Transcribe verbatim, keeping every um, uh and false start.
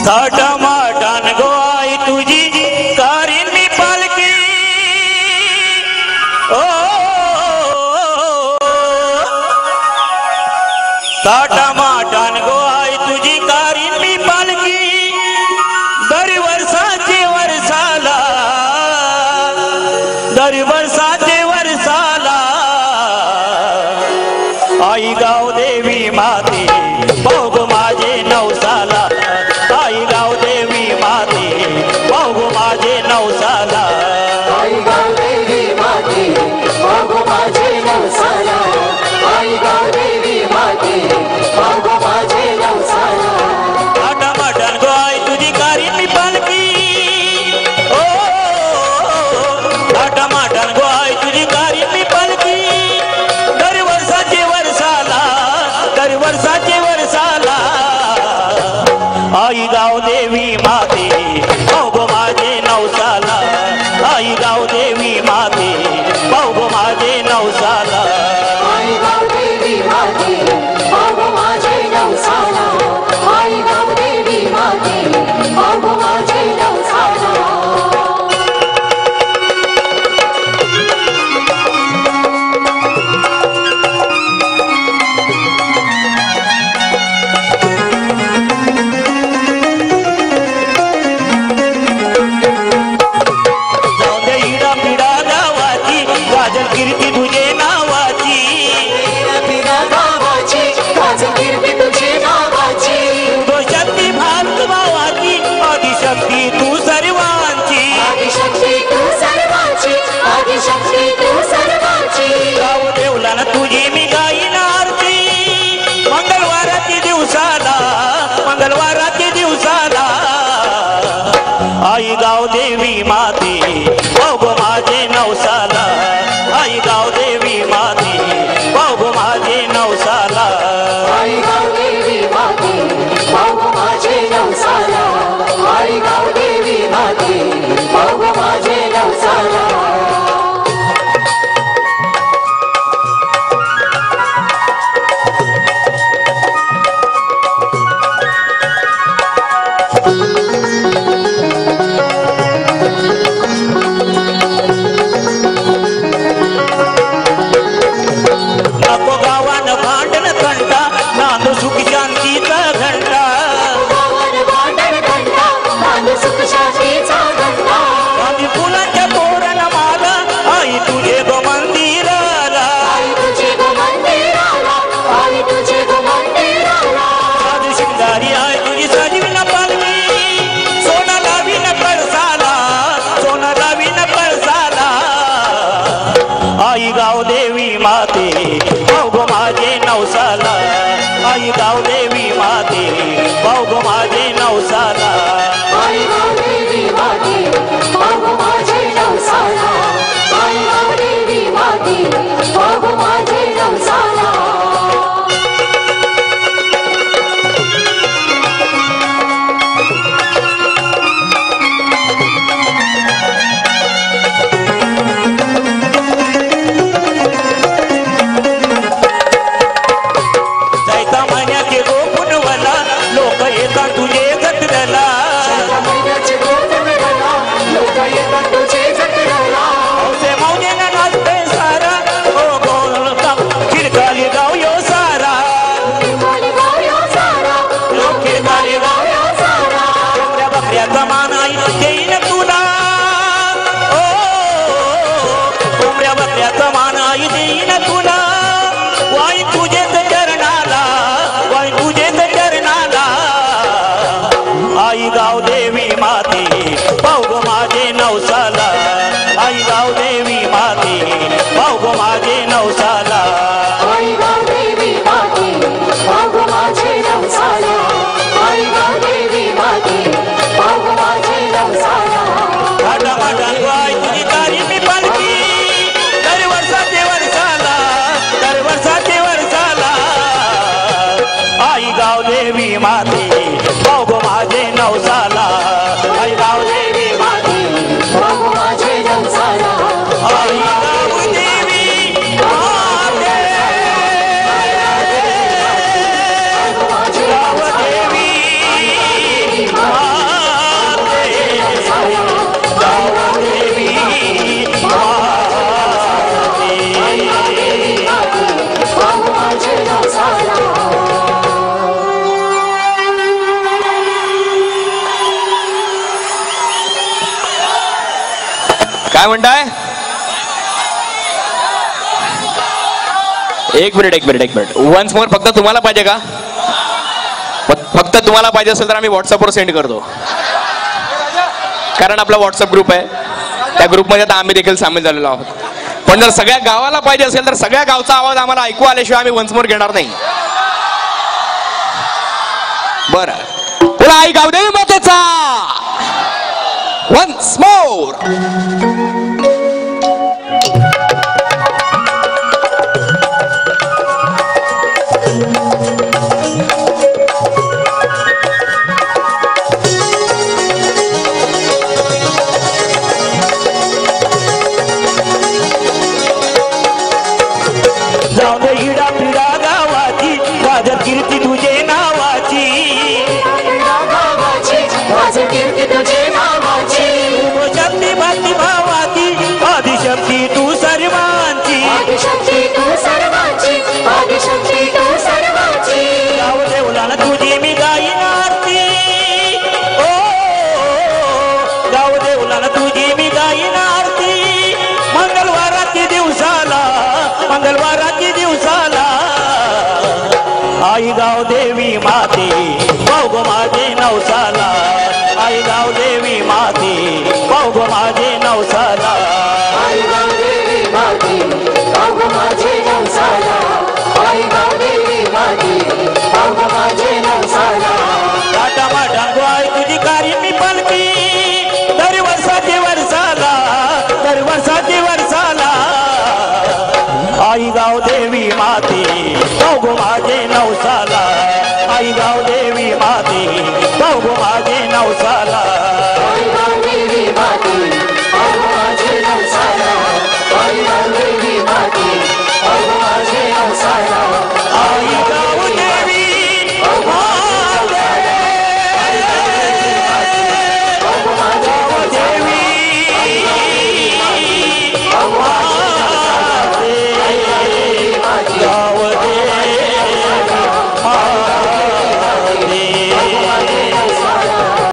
थाटामाटान गो आई तुझी कारीन मी पालकी ओ थाटामाटान गो आई तुझी कारीन मी पालकी दर वर्षाचे वर्षाला दर वर्षाचे वर्षाला आई गाव देवी माते बघ माझे नवसाला आई गाव देवी माते बघ माझे नवसाला आई गाव देवी माते बघ माझे नवसाला आई गाव देवी माते बघ माझे नवसाला थाटामाटान गो आई तुझी कारीन मी पालकी ओ थाटामाटान गो आई तुझी कारीन मी पालकी दर वर्षाचे वर्षाला दर वर्षाचे वर्षाला आई गाव देवी माते बघ माझे नवसाला आई गाव देवी माते बघ माझे नवसाला आई गाव देवी माते बघ माझे नवसाला आई गाव देवी माते बघ माझे नवसाला कीर्ती तुझे नावाची कीर्ती तुझे नावाची तो शक्ती भारत भावाची आदिशक्ती तू सर्वांची आदिशक्ती तू सर्वांची आदिशक्ती तू सर्वांची गाव देवला ना तुझी मी गाईन आरती मंगळवाराची दिवसाला मंगळवाराची दिवसाला आई गाव देवी माते बघ माझे नवसाला आई गाव देवी माते बघ माझे नवसाला आई गाव देवी माते बघ माझे नवसाला आई गाव देवी माते बघ माझे नवसाला नको गावान भांडण घंटा नांदू सुख शांतीचा घंटा सुख शांतीचा घंटा आम्ही फुलाच्या तोरण माला आई तुझे गो मंदिराला आई तुझे गो मंदिराला आई तुझे गो मंदिराला साधू शिंगारी आई तुझी सजविन पालवी सोना लावीन पळसाला सोना लावीन पळसाला आई गाव देवी माते बघ माझे नवसाला आई गाव देवी माते बघ माझे नवसाला आई गाव देवी माते बघ माझे नवसाला आई गाव देवी माते बघ माझे नवसाला जायता महिन्याचे गोपुनवला लोक येतात तुझे जत्रेला महिन्याचे गोपुनवला लोक येतात तुझे जत्रेला औसे मौजेनं नाचते सारा ओ गोलता खिरकाली गाव यो सारा खिरकाली गाव यो सारा लोक खिरकाली गाव यो सारा कोंबड्या बकऱ्याचा मान आई देईन तुला ओ कोंबड्या बकऱ्याचा मान आई देईन तुला वाई तुझेच चरणाला वाई तुझेच चरणाला आई गाव देवी माते बघ माझे नवसाला आई गाव देवी माते बघ माझे नवसाला आई गाव देवी माते बघ माझे नवसाला आई गाव देवी माते बघ माझे नवसाला थाटामाटान गो आई तुझी तारी मी पालकी दर वर्षाचे वर्षाला दर वर्षाचे वर्षाला आई गाव देवी माते बघ माझे नवसाला आई गाव देवी माते बघ माझे नवसाला आई गाव देवी काय म्हणताय? एक मिनिट एक मिनिट एक मिनिट वन्स मोर. फक्त तुम्हाला पाहिजे का? फक्त तुम्हाला पाहिजे असेल तर आम्ही व्हॉट्सअपवर सेंड करतो, कारण आपला व्हॉट्सअप ग्रुप आहे. त्या ग्रुपमध्ये आता आम्ही देखील सामील झालेलो आहोत. पण जर सगळ्या गावाला पाहिजे असेल तर सगळ्या गावचा आवाज आम्हाला ऐकू आल्याशिवाय आम्ही वन्स मोर घेणार नाही. बरं, तुला आई गावदेवी मातेचा वन्स मोर. जाऊ दे इडा पिडा गावाची वाजत कीर्ती तुझे नावाची. कीर्ती तुझे नावाची. शक्ती भक्ती भावाची आदिशक्ती तू सर्वांची. आदिशक्ती तू सर्वांची. आदिशक्ती तू सर्वांची. गाव देवलाला तुझी मी गाईन आरती. ओ गाव देवलाला तुझी मी गाईन आरती. मंगळवाराची दिवसाला मंगळवाराची दिवसाला आई गाव देवी माते भाऊ माझे नवसा.